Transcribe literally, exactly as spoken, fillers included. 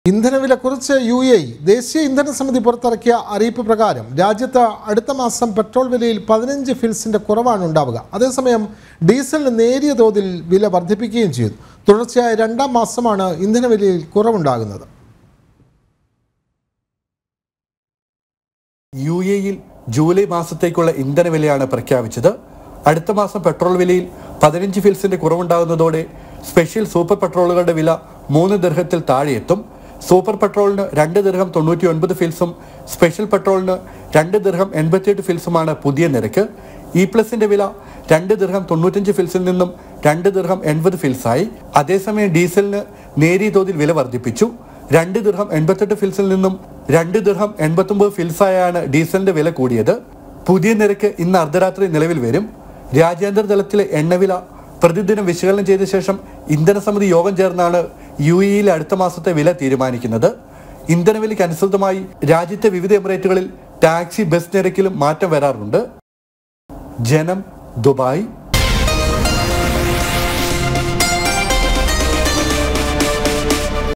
ഇന്ധനവില കുറിച്ച് U A E ദേശീയ ഇന്ധന സമിതി പുറത്തിറക്കിയ അറിയിപ്പ് പ്രകാരം രാജ്യത്ത് അടുത്ത മാസം പെട്രോൾ വിലയിൽ പതിനഞ്ച് ഫിൽസിന്റെ കുറവാണ് ഉണ്ടാവുക. അതേസമയം ഡീസലിന് നേരിയ തോതിൽ വില വർദ്ധിപ്പിക്കുകയും ചെയ്തു. തുടർച്ചയായ രണ്ടാം മാസമാണ് ഇന്ധനവിലയിൽ കുറവുണ്ടാകുന്നത്. യു എ ഇയിൽ ജൂലൈ മാസത്തേക്കുള്ള ഇന്ധനവിലയാണ് പ്രഖ്യാപിച്ചത്. അടുത്ത മാസം പെട്രോൾ വിലയിൽ പതിനഞ്ച് ഫിൽസിന്റെ കുറവുണ്ടാകുന്നതോടെ സ്പെഷ്യൽ സൂപ്പർ പെട്രോളുകളുടെ വില മൂന്ന് ദിർഹത്തിൽ താഴെയെത്തും. സൂപ്പർ പെട്രോളിന് രണ്ട് ദിർഹം തൊണ്ണൂറ്റി ഒൻപത് ഫിൽസും സ്പെഷ്യൽ പെട്രോളിന് രണ്ട് ദിർഹം എൺപത്തിയെട്ട് ഫിൽസുമാണ് പുതിയ നിരക്ക്. ഇ പ്ലസിന്റെ വില രണ്ട് ദിർഹം തൊണ്ണൂറ്റഞ്ച് ഫിൽസിൽ നിന്നും രണ്ട് ദിർഹം എൺപത് ഫിൽസായി. അതേസമയം ഡീസലിന് നേരിയ തോതിൽ വില വർദ്ധിപ്പിച്ചു. രണ്ട് ദിർഹം എൺപത്തെട്ട് ഫിൽസിൽ നിന്നും രണ്ട് ദിർഹം എൺപത്തൊമ്പത് ഫിൽസായാണ് ഡീസലിന്റെ വില കൂടിയത്. പുതിയ നിരക്ക് ഇന്ന് അർദ്ധരാത്രി നിലവിൽ വരും. രാജ്യാന്തര തലത്തിലെ എണ്ണവില പ്രതിദിനം വിശകലനം ചെയ്ത ശേഷം ഇന്ധന സമിതി യോഗം ചേർന്നാണ് യു എ ഇയിലെ അടുത്ത മാസത്തെ വില തീരുമാനിക്കുന്നത്. ഇന്ധനവിലയ്ക്ക് അനുസൃതമായി രാജ്യത്തെ വിവിധ എമിറേറ്റുകളിൽ ടാക്സി ബസ് നിരക്കിലും മാറ്റം വരാറുണ്ട്. ജനം, ദുബായ്.